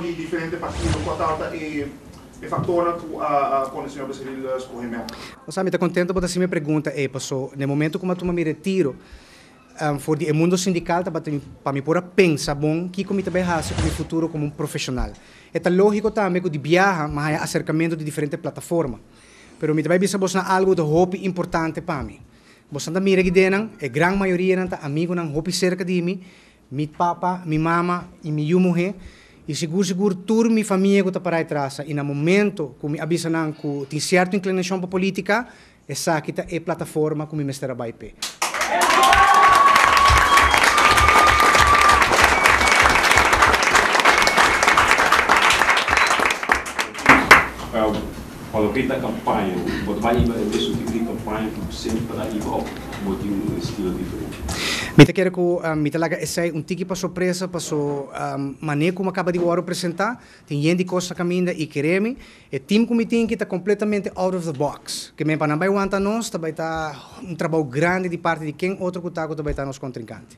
de diferentes partidos, qual tal e fator a quando o senhor Civil escolheu? Você está contente por essa minha pergunta? Passou, no momento como eu me retiro, for o mundo sindical para me pôr a pensar bom que como também faço no futuro como profissional. É lógico também que de viajar, mas há acercamento de diferentes plataformas. Pero me também bisa bosa algo de hobby importante para mim. Bosa da mira gidenan, a grande maioria nanta amigo nan hobby cerca de mim, mi papa, mi mama e mi mulher. E seguro toda minha família que está para trás. E no momento que me avisa que tem certa inclinação para a política, essa aqui é a plataforma que me mestra vai pé. Quando kita campanha, quando vai ir esse tipo de campanha, sempre aí vai um estilo diferente. Me quero que me laga essa tiki para surpresa, para so maneira como acaba de agora apresentar, tem gente costa caminha e quereme, e time committee que está completamente out of the box, que me para não vai aguentar nós, também está trabalho grande de parte de quem outro que está também está nos contrincantes.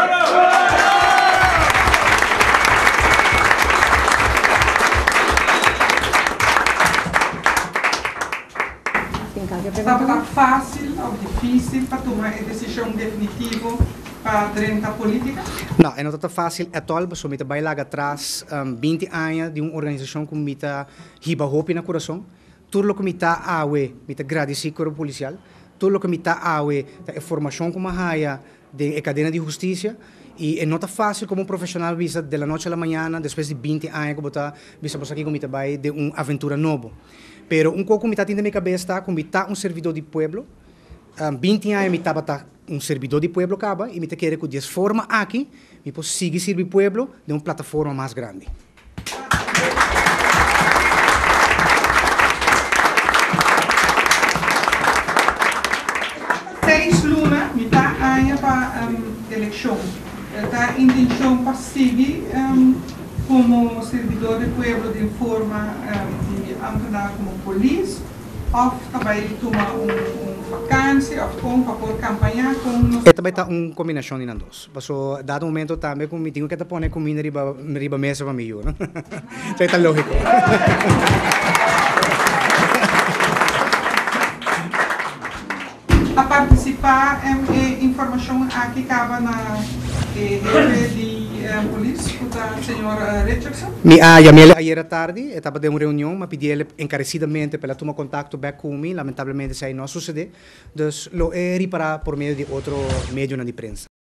Estava fácil ou difícil para tomar a decisão definitiva para dentro da política? Não, não está fácil at all, porque eu trabalho lá atrás 20 anos de uma organização que me está riba hope no coração. Tudo o que me está a me está agradecer com o policial. Tudo o que me está a a informação como a de cadeia de justiça. E não está fácil como profissional visa de la noite à manhã, depois de 20 anos, que está visa aqui como trabalho de uma aventura nova. Pero pouco me está tendo na minha cabeça como está servidor de pueblo. 20 anos me estava servidor de pueblo acaba e me te quer que de forma aqui me posso seguir servir pueblo de uma plataforma mais grande. Seis luna me está aí para eleição. Está intenção para seguir como servidor de pueblo de forma de entrar como polícia, ou também tomar vacância, ou para por campanhar com... Também está uma combinação de nós. Passou, dado momento também, como tenho que pôr comida riba mesa para mim, não? Isso é lógico. A participar em informação aqui acaba na rede de polícia da senhora Richardson? Me chamei ayer à tarde, estava de uma reunião, me pedi ele encarecidamente para tomar contato back comigo, lamentavelmente isso não sucedeu, então lo reparar por meio de outro meio de prensa.